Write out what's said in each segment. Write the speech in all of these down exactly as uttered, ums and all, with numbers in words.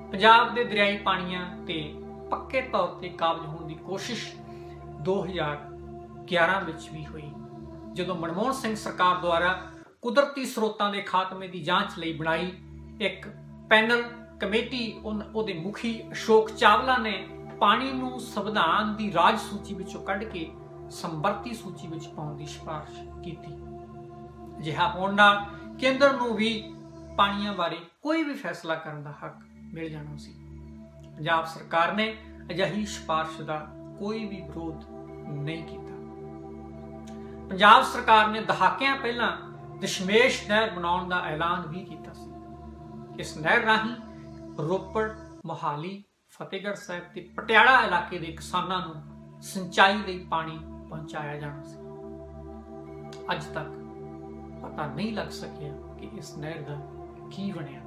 पंजाब के दरियाई पानियां ते पक्के तौर पर काबज होने की कोशिश दो हज़ार ग्यारह विच भी हुई, जदों मनमोहन सिंह सरकार द्वारा कुदरती स्रोतों के खात्मे की जांच लई बनाई एक पैनल कमेटी उहदे मुखी अशोक चावला ने पानी नूं संविधान की राज सूची विचों कढ के संवरती सूची विच पाउण की सिफारिश की। अजिहा होण नाल केंद्र नूं भी पानियां बारे कोई भी फैसला करने का हक मिल जाना सी। पंजाब सरकार ने अजिही सिफारिश का कोई भी विरोध नहीं किया। पंजाब सरकार ने दहाकियां पहला दशमेश नहर बनाउण का ऐलान भी किया सी। इस नहर राही रोपड़, मोहाली, फतेहगढ़ साहिब ते पटियाला इलाके के किसानों को सिंचाई लई पानी पहुंचाया जाना सी। अज तक पता नहीं लग सकिया कि इस नहर का की बनिया।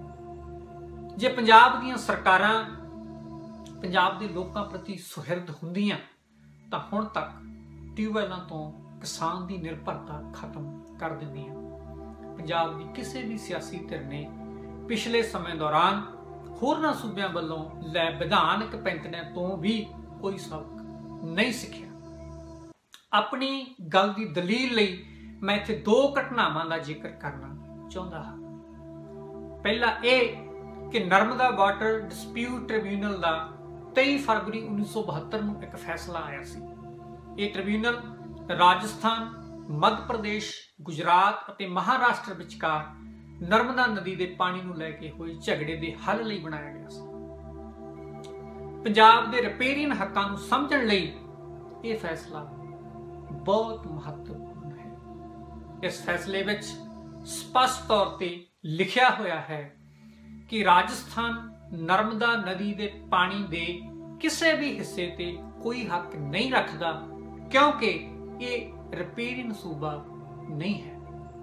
जे पंजाब दीयां सरकारां पंजाब दे लोकां प्रति सुहिरद हुंदियां तां हुण तक ट्यूबवैलों तो किसान की निर्भरता खत्म कर दिंदियां। पंजाब की किसी भी सियासी धिर ने पिछले समय दौरान होरनां सूबियां वल्लों लै विधानक पैंतड़ियां तो भी कोई सबक नहीं सीखिया। अपनी गल की दलील लई मैं इत्थे दो घटनावां का जिक्र करना चाहुंदा हां। पहला यह कि नर्मदा वाटर डिस्प्यूट ट्रिब्यूनल का तेईस फरवरी उन्नीस सौ बहत्तर में एक फैसला आया सी। ये ट्रिब्यूनल राजस्थान, मध्य प्रदेश, गुजरात और महाराष्ट्र विचकार नर्मदा नदी के पानी को लैके हुए झगड़े के हल लई बनाया गया सी। पंजाब के रिपेरियन हकों को समझण लई ये फैसला बहुत महत्वपूर्ण है। इस फैसले विच स्पष्ट तौर पर लिखिया होया है कि राजस्थान नर्मदा नदी के पानी के किसी भी हिस्से ते कोई हक नहीं रखता, क्योंकि ये रिपेरियन सूबा नहीं है।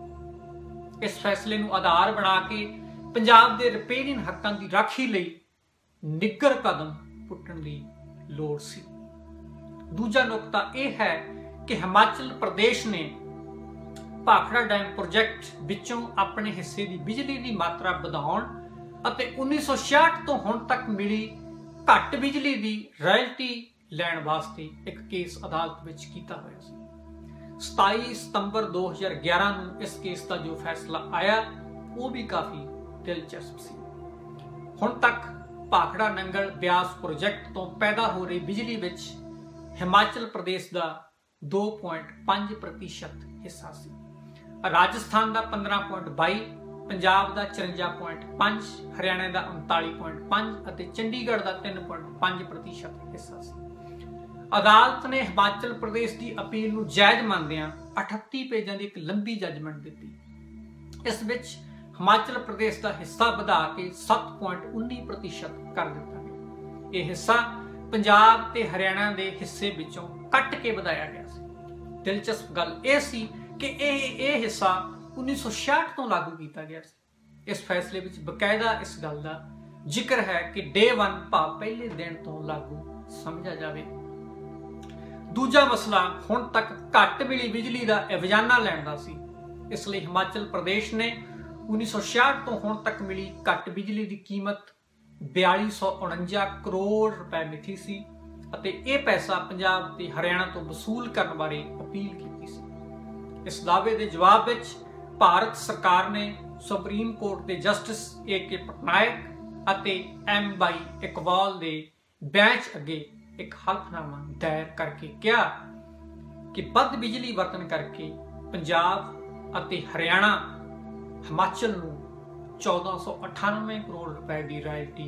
इस फैसले को आधार बना के पंजाब के रिपेरियन हकों की राखी लई निग्गर कदम पुट्टण की लोड़ सी। दूजा नुकता यह है कि हिमाचल प्रदेश ने भाखड़ा डैम प्रोजेक्ट विचों अपने हिस्से की बिजली की मात्रा बढ़ाउण ਅਤੇ उन्नीस सौ छियाठ तो हुण तक मिली घट बिजली की रॉयल्टी लैण वास्ते एक केस अदालत विच कीता होया सी। सताई सितंबर दो हज़ार ग्यारह नूं इस केस का जो फैसला आया वो भी काफ़ी दिलचस्प सी। हुण तक भाखड़ा नंगल ब्यास प्रोजेक्ट तो पैदा हो रही बिजली विच हिमाचल प्रदेश का दो पॉइंट पाँच प्रतिशत हिस्सा सी, राजस्थान का पंद्रह पॉइंट बाई, पंजाब का चौरंजा पॉइंट पाँच, हरियाणा का उनताली पॉइंट पाँच और चंडीगढ़ का तीन पॉइंट पाँच प्रतिशत हिस्सा सी। अदालत ने हिमाचल प्रदेश की अपील को जायज मानदियां अठत्ती पेजां की एक लंबी जजमेंट दी। इस विच हिमाचल प्रदेश का हिस्सा बढ़ा के सत्त पॉइंट उन्नी प्रतिशत कर दिता गया। यह हिस्सा पंजाब ते हरियाणा के हिस्से विचों कट के बढ़ाया गया सी। दिलचस्प गल यह सी कि यह हिस्सा उन्नीस सौ छियाठ तो लागू किया गया सी। इस फैसले में बकायदा इस गल का जिक्र है कि डे वन भाव पहले दिन तो लागू समझा जाए। दूजा मसला हुण तक घट मिली बिजली का एवजाना लैण दा सी। इसलिए हिमाचल प्रदेश ने उन्नीस सौ छियाठ तो हुण तक मिली घट बिजली की कीमत बयाली सौ उणंजा करोड़ रुपए मिथी सी अते यह पैसा पंजाब ते हरियाणा तो वसूल करने बारे अपील की सी। इस दावे के जवाब विच भारत सरकार ने सुप्रीम कोर्ट के जस्टिस ए के पटनायक अते एम बाई इकबाल के बेंच अगे एक हल्फनामा दायर करके कहा कि बद बिजली वरतन करके पंजाब अते हरियाणा हिमाचल नूं चौदह सौ अठानवे करोड़ रुपए की रॉयल्टी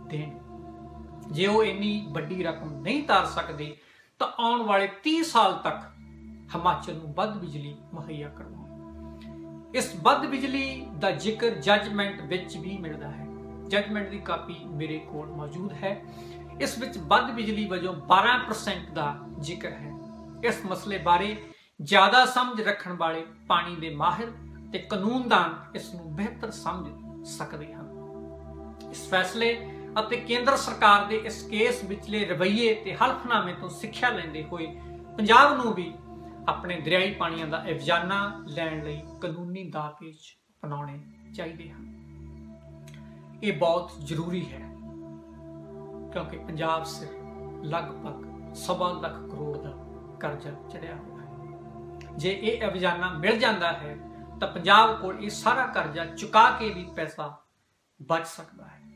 देण। जे वो इन्नी वड्डी रकम नहीं तार सकते तो आने वाले तीस साल तक हिमाचल नूं बद बिजली मुहैया करवाओ। इस बद बिजली का जिक्र जजमेंट विच भी मिलता है। जजमेंट की कापी मेरे कोल मौजूद है। इस विच बद बिजली वजों बारह परसेंट का जिक्र है। इस मसले बारे ज्यादा समझ रखने वाले पानी के माहिर ते कानूनदान इसनूं बेहतर समझ सकते हैं। इस फैसले ਅਤੇ केंद्र सरकार के इस केस विचले रवैये ते हल्फनामे तो सिक्ख्या लेंदे हुए पंजाब नूं भी अपने दरियाई पानियां दा एवजाना लैण लई कानूनी दापेच अपनाउणे चाहिए हैं। ये बहुत जरूरी है। क्योंकि पंजाब सिर लगभग सवा लख करोड़ का करजा चढ़िया हुआ है। जे ये अभियाना मिल जाता है तो पंजाब को ये सारा करजा चुका के भी पैसा बच सकता है।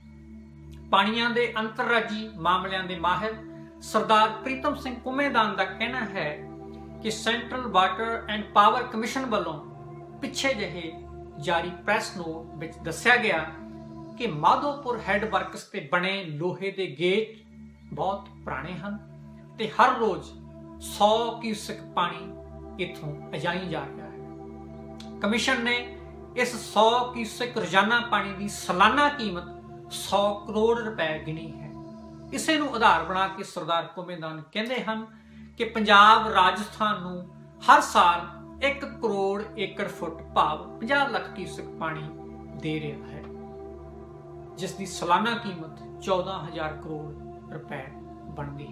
पानियां दे अंतरराजी मामलों के माहिर सरदार प्रीतम सिंह कुमेदान का कहना है कि central water and power commission वालों पिछे जहे जारी प्रैस नोट विच दस्सिया गया कि माधोपुर हैड वर्कस ते बने लोहे के गेट बहुत पुराने हैं ते हर रोज सौ क्यूसिक पानी इथों अजाई जा रहा है। कमिशन ने इस सौ क्यूसिक रोजाना पानी की सालाना कीमत सौ करोड़ रुपए गिनी है। इसे नूं आधार बना के सरदार कुमेदान कहते हैं कि पंजाब राजस्थान नूं हर साल एक करोड़ एकड़ फुट भाव पचास लाख क्यूसिक पानी दे रहा है, जिसकी सालाना कीमत चौदह हजार करोड़ रुपए बनती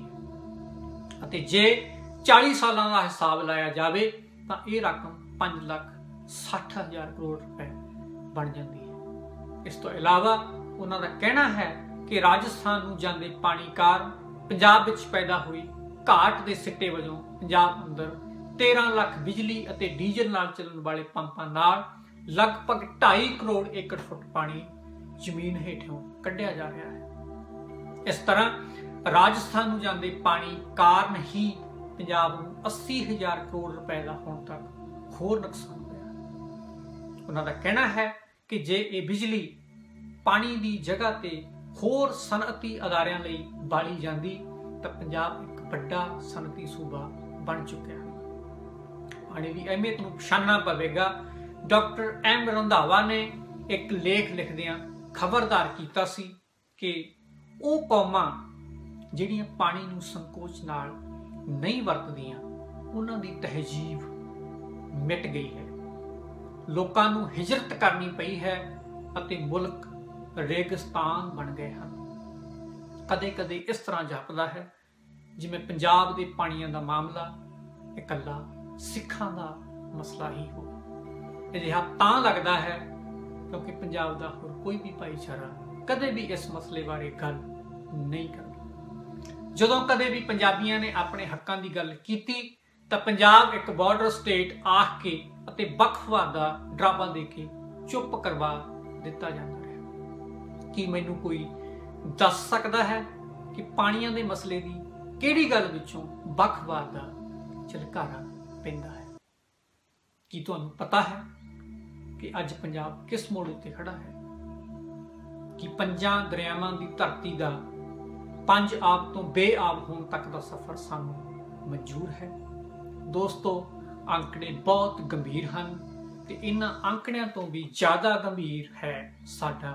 है। अते जे चालीस सालों का हिसाब लाया जाए तो यह रकम पांच लाख सठ हजार करोड़ रुपए बन जाती है। इस तो इलावा उन्होंने कहना है कि राजस्थान नूं जांदे पानी कारण पंजाब विच पैदा हुई घाट के सिट्टे वजों पंजाब अंदर तेरह लाख बिजली अते डीजल नाल चलण वाले पंपां नाल लगभग ढाई करोड़ एकड़ फुट पानी जमीन हेठों कढ़िया जा रहा है। इस तरह राजस्थान नूं जांदे पानी कारण ही पंजाब नूं अस्सी हजार करोड़ रुपए का हुण तक होर नुकसान होया। उन्हां दा कहना है कि जे ये बिजली पानी की जगह ते होर सनअती अदारियां लई बाली जांदी तो पंजाब एक बड़ा सनअती सूबा बन चुका है। पानी की अहमियत नूं पछाणना पवेगा। डॉक्टर एम रंधावा ने एक लेख लिखदियां खबरदार कीता सी कि वो कौमां जिहड़ियां पानी नूं संकोच नाल नहीं वरतदियां उन्हां दी तहजीब मिट गई है। लोकां नूं हिजरत करनी पई है अते मुल्क रेगिस्तान बन गए हैं। कदे कदे इस तरह जापदा है जिवें पंजाब के पानियां दा मामला इकल्ला सिखां दा मसला ही हो। अजिहा तां लगदा है क्योंकि पंजाब दा होर कोई भी भाईचारा कदे भी इस मसले बारे गल नहीं करदा। जदों कदे भी पंजाबियां ने अपने हक्कां दी गल कीती तां पंजाब एक बॉर्डर स्टेट आख के अते बखवाद दा डरावा दे के चुप करवा दिता जाता है। कि मैनू कोई दस सकता है कि पानियां दे मसले की किहड़ी गल विचों बखवाद दा झलकारा पैंदा है? कि तुहानू पता है कि अज पंजाब किस मोड़ उत्ते खड़ा है? कि पंजां दरियावां दी धरती दा पंज आब तो बेआब होने तक का सफर सानू मंजूर है। दोस्तों, आंकड़े बहुत गंभीर हैं ते इन्हां आंकड़ियां तो भी ज़्यादा गंभीर है साडा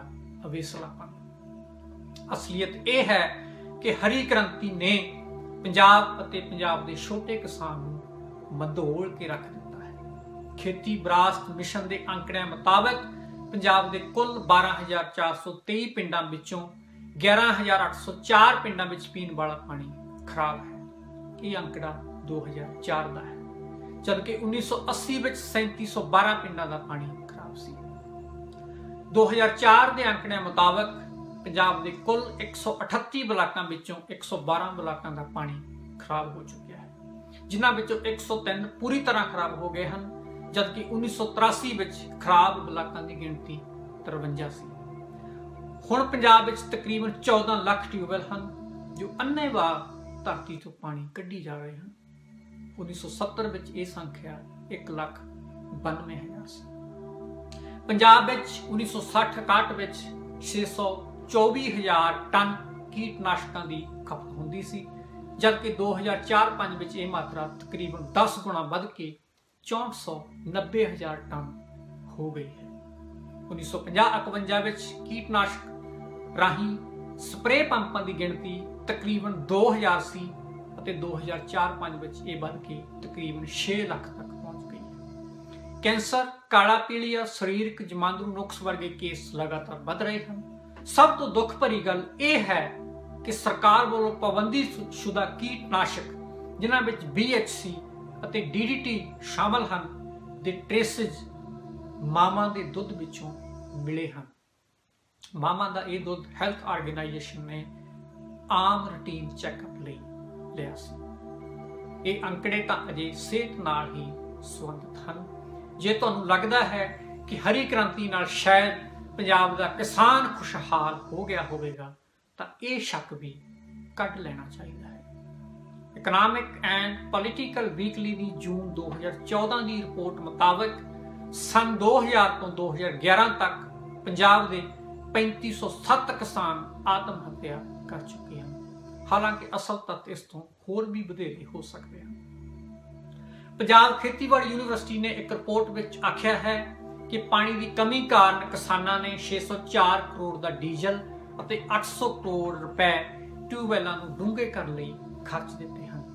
अवेसलापन। असलीयत यह है कि हरी क्रांति ने पंजाब अते पंजाब के छोटे किसान नूं मधोल के रख दिता है। खेती विरासत मिशन के आंकड़ियां मुताबिक पंजाब के कुल बारह हजार चार सौ तेई पिंडां विचों ग्यारह हजार अठ सौ चार पिंडां विच पीण वाला पानी खराब है। यह आंकड़ा दो हजार चार का है, जबकि उन्नीस सौ अस्सी विच सैंती सौ बारह पिंडां का पानी खराब सी। दो हजार चार के आंकड़े मुताबिक पंजाब के कुल एक सौ अठत्ती ब्लाकों विचों एक सौ बारह ब्लाकों का पानी खराब हो चुका है, जिन्हां विचों एक सौ तीन पूरी तरह खराब हो गए हैं, जबकि उन्नीस सौ तिरासी विच खराब ब्लाकों की गिनती तिरवंजा सी। हुण पंजाब विच तकरीबन चौदह लाख ट्यूबवैल हैं जो अन्नेवाह धरती तो पानी कढ़ी जा रहे हैं। उन्नीस सौ सत्तर विच यह संख्या एक लाख बानवे हजार सी। पंजाब विच उन्नीस सौ साठ इकाहठ विच छे सौ चौबी हजार टन कीटनाशकों की खपत होंदी सी, जबकि दो हजार चार पाँच विच यह मात्रा तकरीबन दस गुणा बढ़ के चौंठ सौ नब्बे हजार टन हो गई है। उन्नीस सौ पचास इकवंजा विच कीटनाशक राही स्प्रे पंपों की गिनती तकरीबन दो हजार सी अते दो हजार चार पाँच विच यह बढ़ के तकरीबन छे लाख तक पहुंच गई है। कैंसर, काला पीलिया, शरीरक जमांदरू नुक्स वर्गे केस लगातार बढ़ रहे हैं। सब तो दुख भरी गल यह है कि सरकार वालों पाबंदी शुदा कीटनाशक जिन्हां विच बी एच सी अते डी डी टी शामिल हैं दे ट्रेसिज मावां दे दुध विचों मिले हैं। मावां दा यह दुध हैल्थ ऑर्गेनाइजेशन ने ਆਮ ਰੂਟੀਨ ਚੈੱਕਅਪ ਲਈ ਲਿਆ ਸੀ। ਇਹ ਅੰਕੜੇ ਤਾਂ ਅਜੇ ਸਿਹਤ ਨਾਲ ਹੀ ਸੰਬੰਧਿਤ ਹਨ। ਜੇ ਤੁਹਾਨੂੰ ਲੱਗਦਾ ਹੈ ਕਿ ਹਰੀ ਕ੍ਰਾਂਤੀ ਨਾਲ ਸ਼ਾਇਦ ਪੰਜਾਬ ਦਾ ਕਿਸਾਨ ਖੁਸ਼ਹਾਲ ਹੋ ਗਿਆ ਹੋਵੇਗਾ ਤਾਂ ਇਹ ਸ਼ੱਕ ਵੀ ਕੱਢ ਲੈਣਾ ਚਾਹੀਦਾ ਹੈ। ਇਕਨੋਮਿਕ ਐਂਡ ਪੋਲੀਟੀਕਲ ਵੀਕਲੀ ਦੀ ਜੂਨ ਦੋ ਹਜ਼ਾਰ ਚੌਦਾਂ ਦੀ ਰਿਪੋਰਟ ਮੁਤਾਬਕ ਸੰਨ ਦੋ ਹਜ਼ਾਰ ਤੋਂ ਦੋ ਹਜ਼ਾਰ ਗਿਆਰਾਂ ਤੱਕ ਪੰਜਾਬ ਦੇ ਪੈਂਤੀ ਸੌ ਸੱਤ ਕਿਸਾਨ ਆਤਮ ਹੱਤਿਆ ਕਰ ਚੁੱਕੇ ਹਨ। ਹਾਲਾਂਕਿ ਅਸਲ ਤੱਤ ਇਸ ਤੋਂ ਹੋਰ ਵੀ ਵਧੇਰੇ ਹੋ ਸਕਦੇ ਹਨ। ਪੰਜਾਬ ਖੇਤੀਬਾੜੀ ਯੂਨੀਵਰਸਿਟੀ ਨੇ ਇੱਕ ਰਿਪੋਰਟ ਵਿੱਚ ਆਖਿਆ ਹੈ ਕਿ ਪਾਣੀ ਦੀ ਕਮੀ ਕਾਰਨ ਕਿਸਾਨਾਂ ਨੇ ਛੇ ਸੌ ਚਾਰ ਕਰੋੜ ਦਾ ਡੀਜ਼ਲ ਅਤੇ ਅੱਠ ਸੌ ਕਰੋੜ ਰੁਪਏ ਟਿਊਬਵੈੱਲਾਂ ਨੂੰ ਡੂੰਘੇ ਕਰਨ ਲਈ ਖਰਚ ਦਿੱਤੇ ਹਨ।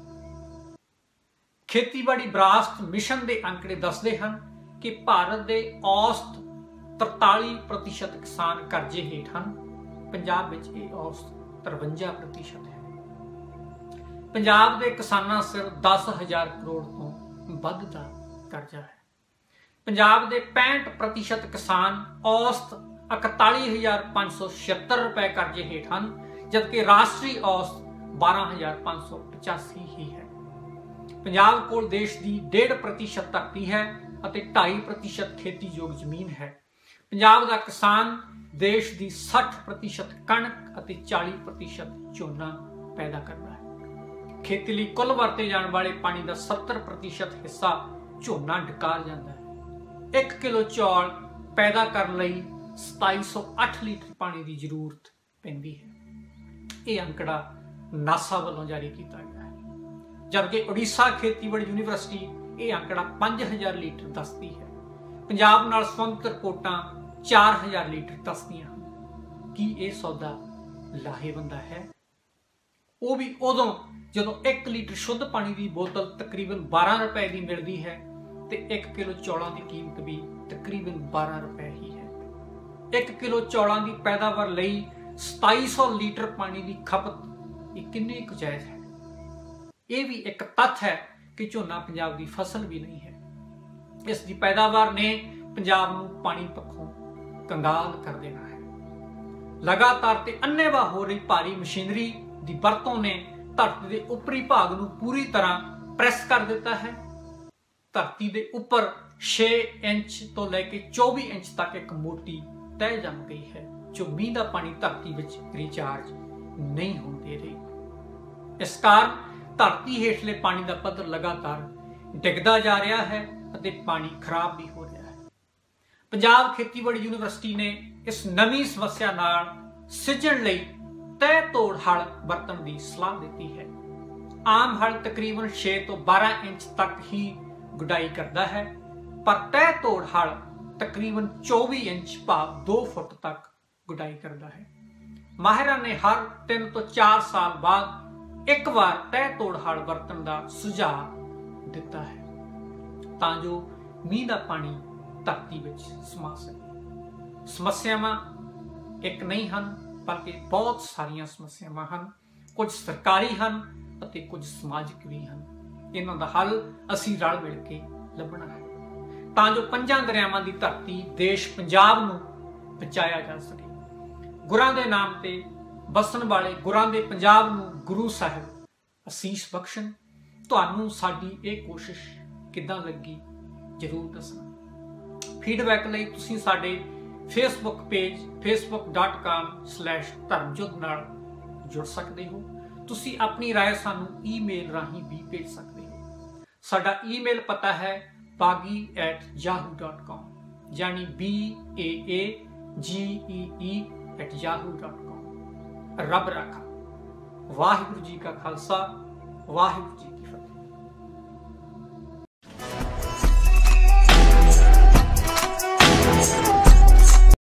ਖੇਤੀਬਾੜੀ ਵਿਰਾਸਤ ਮਿਸ਼ਨ ਦੇ ਅੰਕੜੇ ਦੱਸਦੇ ਹਨ ਕਿ ਭਾਰਤ ਦੇ ਔਸਤ ਤਰਤਾਲੀ ਪ੍ਰਤੀਸ਼ਤ ਕਿਸਾਨ ਕਰਜ਼ੇ ਹੇਠ ਹਨ। ਪੰਜਾਬ ਵਿੱਚ ਇਹ ਔਸਤ ਤਰਵੰਜਾ ਪ੍ਰਤੀਸ਼ਤ ਹੈ। ਪੰਜਾਬ ਦੇ ਕਿਸਾਨਾਂ ਸਿਰ ਦਸ ਹਜ਼ਾਰ ਕਰੋੜ ਤੋਂ ਵੱਧ ਦਾ ਕਰਜ਼ਾ ਹੈ। ਪੰਜਾਬ ਦੇ ਪੈਂਹਠ ਪ੍ਰਤੀਸ਼ਤ ਕਿਸਾਨ ਔਸਤ ਇਕਤਾਲੀ ਹਜ਼ਾਰ ਪੰਜ ਸੌ ਛਿਅੱਤਰ ਰੁਪਏ ਕਰਜ਼ੇ ਹੇਠ ਹਨ, ਜਦਕਿ ਰਾਸ਼ਟਰੀ ਔਸਤ ਬਾਰਾਂ ਹਜ਼ਾਰ ਪੰਜ ਸੌ ਪਚਾਸੀ ਹੀ ਹੈ। ਪੰਜਾਬ ਕੋਲ ਦੇਸ਼ ਦੀ ਡੇਢ ਪ੍ਰਤੀਸ਼ਤ ਧਰਤੀ ਹੈ ਅਤੇ ਢਾਈ ਪ੍ਰਤੀਸ਼ਤ ਖੇਤੀਯੋਗ ਜ਼ਮੀਨ ਹੈ। ਪੰਜਾਬ ਦਾ ਕਿਸਾਨ ਦੇਸ਼ ਦੀ ਸੱਠ ਪ੍ਰਤੀਸ਼ਤ ਕਣਕ ਅਤੇ ਚਾਲੀ ਪ੍ਰਤੀਸ਼ਤ ਝੋਨਾ ਪੈਦਾ ਕਰਦਾ ਹੈ। ਖੇਤੀ ਲਈ ਕੁੱਲ ਵਰਤੇ ਜਾਣ ਵਾਲੇ ਪਾਣੀ ਦਾ ਸੱਤਰ ਪ੍ਰਤੀਸ਼ਤ ਹਿੱਸਾ ਝੋਨਾ ਡਕਾਰ ਜਾਂਦਾ ਹੈ। ਇੱਕ ਕਿਲੋ ਚੌਲ ਪੈਦਾ ਕਰਨ ਲਈ ਸਤਾਈ ਸੌ ਅੱਠ ਲੀਟਰ ਪਾਣੀ ਦੀ ਜ਼ਰੂਰਤ ਪੈਂਦੀ ਹੈ। ਇਹ ਅੰਕੜਾ ਨਾਸਾ ਵੱਲੋਂ ਜਾਰੀ ਕੀਤਾ ਗਿਆ ਹੈ, ਜਦਕਿ ਉੜੀਸਾ ਖੇਤੀਬਾੜੀ ਯੂਨੀਵਰਸਿਟੀ ਇਹ ਅੰਕੜਾ ਪੰਜ ਹਜ਼ਾਰ ਲੀਟਰ ਦੱਸਦੀ ਹੈ। ਪੰਜਾਬ ਨਾਲ ਸੰਬੰਧਿਤ ਰਿਪੋਰਟਾਂ ਚਾਰ ਹਜ਼ਾਰ ਲੀਟਰ ਦੱਸਦੀਆਂ ਹਨ। ਕੀ ਇਹ ਸੌਦਾ ਲਾਹੇਵੰਦ ਹੈ? ਉਹ ਵੀ ਉਦੋਂ ਜਦੋਂ ਇੱਕ ਲੀਟਰ ਸ਼ੁੱਧ ਪਾਣੀ ਦੀ ਬੋਤਲ ਤਕਰੀਬਨ ਬਾਰਾਂ ਰੁਪਏ ਦੀ ਮਿਲਦੀ ਹੈ ਤੇ ਇੱਕ ਕਿਲੋ ਚੌਲਾਂ ਦੀ ਕੀਮਤ ਵੀ ਤਕਰੀਬਨ ਬਾਰਾਂ ਰੁਪਏ ਹੀ ਹੈ। ਇੱਕ ਕਿਲੋ ਚੌਲਾਂ ਦੀ ਪੈਦਾਵਾਰ ਲਈ ਸਤਾਈ ਸੌ ਲੀਟਰ ਪਾਣੀ ਦੀ ਖਪਤ ਇਹ ਕਿੰਨੀ ਕੁ ਜਾਇਜ਼ ਹੈ? ਇਹ ਵੀ ਇੱਕ ਤੱਥ ਹੈ ਕਿ ਝੋਨਾ ਪੰਜਾਬ ਦੀ ਫਸਲ ਵੀ ਨਹੀਂ ਹੈ। ਇਸ ਦੀ ਪੈਦਾਵਾਰ ਨੇ ਪੰਜਾਬ ਨੂੰ ਪਾਣੀ ਪੱਖੋਂ ਕੰਗਾਲ ਕਰ ਦੇਣਾ ਹੈ। ਲਗਾਤਾਰ ਤੇ ਅੰਨ੍ਹੇਵਾਹ ਹੋ ਰਹੀ ਭਾਰੀ ਮਸ਼ੀਨਰੀ ਦੀ ਵਰਤੋਂ ਨੇ ਧਰਤੀ ਦੇ ਉੱਪਰੀ ਭਾਗ ਨੂੰ ਪੂਰੀ ਤਰ੍ਹਾਂ ਪ੍ਰੈਸ ਕਰ ਦਿੱਤਾ ਹੈ। ਧਰਤੀ ਦੇ ਉੱਪਰ ਛੇ ਇੰਚ ਤੋਂ ਲੈ ਕੇ ਚੌਵੀ ਇੰਚ ਤੱਕ ਇੱਕ ਮੋਟੀ ਤਹਿ ਜੰਮ ਗਈ ਹੈ, ਜੋ ਮੀਂਹ ਦਾ ਪਾਣੀ ਧਰਤੀ ਵਿੱਚ ਰਿਚਾਰਜ ਨਹੀਂ ਹੋਣ ਦੇ ਰਹੀ। ਇਸ ਕਾਰਨ ਧਰਤੀ ਹੇਠਲੇ ਪਾਣੀ ਦਾ ਪੱਧਰ ਲਗਾਤਾਰ ਡਿੱਗਦਾ ਜਾ ਰਿਹਾ ਹੈ ਅਤੇ ਪਾਣੀ ਖਰਾਬ ਵੀ ਹੋ ਰਿਹਾ ਹੈ। ਪੰਜਾਬ ਖੇਤੀਬਾੜੀ ਯੂਨੀਵਰਸਿਟੀ ਨੇ ਇਸ ਨਵੀਂ ਸਮੱਸਿਆ ਨਾਲ ਸਿੱਝਣ ਲਈ ਤਹਿ ਤੋੜ ਹਲ ਵਰਤਣ ਦੀ ਸਲਾਹ ਦਿੱਤੀ ਹੈ। ਆਮ ਹਲ ਤਕਰੀਬਨ ਛੇ ਤੋਂ ਬਾਰਾਂ ਇੰਚ ਤੱਕ ਹੀ ਗੁਡਾਈ ਕਰਦਾ ਹੈ, ਪਰ ਤਹਿ ਤੋੜ ਹਲ ਤਕਰੀਬਨ ਚੌਵੀ ਇੰਚ ਭਾਵ ਦੋ ਫੁੱਟ ਤੱਕ ਗੁਡਾਈ ਕਰਦਾ ਹੈ। ਮਾਹਿਰਾਂ ਨੇ ਹਰ ਤਿੰਨ ਤੋਂ ਚਾਰ ਸਾਲ ਬਾਅਦ ਇੱਕ ਵਾਰ ਤਹਿ ਤੋੜ ਹਲ ਵਰਤਣ ਦਾ ਸੁਝਾਅ ਦਿੱਤਾ ਹੈ, ਤਾਂ ਜੋ ਮੀਂਹ ਦਾ ਪਾਣੀ ਧਰਤੀ ਵਿੱਚ ਸਮਾ ਸਕੇ। ਸਮੱਸਿਆਵਾਂ ਇੱਕ ਨਹੀਂ ਹਨ, ਬਲਕਿ ਬਹੁਤ ਸਾਰੀਆਂ ਸਮੱਸਿਆਵਾਂ ਹਨ। ਕੁਝ ਸਰਕਾਰੀ ਹਨ ਅਤੇ ਕੁਝ ਸਮਾਜਿਕ ਵੀ ਹਨ। ਇਹਨਾਂ ਦਾ ਹੱਲ ਅਸੀਂ ਰਲ ਮਿਲ ਕੇ ਲੱਭਣਾ ਹੈ, ਤਾਂ ਜੋ ਪੰਜਾਂ ਦਰਿਆਵਾਂ ਦੀ ਧਰਤੀ ਦੇਸ਼ ਪੰਜਾਬ ਨੂੰ ਬਚਾਇਆ ਜਾ ਸਕੇ। ਗੁਰਾਂ ਦੇ ਨਾਮ ਤੇ ਵਸਣ ਵਾਲੇ ਗੁਰਾਂ ਦੇ ਪੰਜਾਬ ਨੂੰ ਗੁਰੂ ਸਾਹਿਬ ਅਸੀਸ ਬਖਸ਼ਣ। ਤੁਹਾਨੂੰ ਸਾਡੀ ਇਹ ਕੋਸ਼ਿਸ਼ ਕਿੱਦਾਂ ਲੱਗੀ ਜ਼ਰੂਰ ਦੱਸਣਾ। ਫੀਡਬੈਕ ਲਈ ਤੁਸੀਂ ਸਾਡੇ Facebook page Facebook dot com slash Dharamjot ਨਾਲ ਜੁੜ ਸਕਦੇ ਹੋ। ਤੁਸੀਂ ਆਪਣੀ ਰਾਏ ਸਾਨੂੰ ਈਮੇਲ ਰਾਹੀਂ ਵੀ ਭੇਜ ਸਕਦੇ ਹੋ। ਸਾਡਾ ਈਮੇਲ ਪਤਾ ਹੈ ਬਾਗੀ ਐਟ ਯਾਹੂ ਡਾਟ ਕਾਮ, ਯਾਨੀ B A A G E E at Yahoo dot com. ਰੱਬ ਰਾਖਾ। ਵਾਹਿਗੁਰੂ ਜੀ ਕਾ ਖਾਲਸਾ, ਵਾਹਿਗੁਰੂ ਜੀ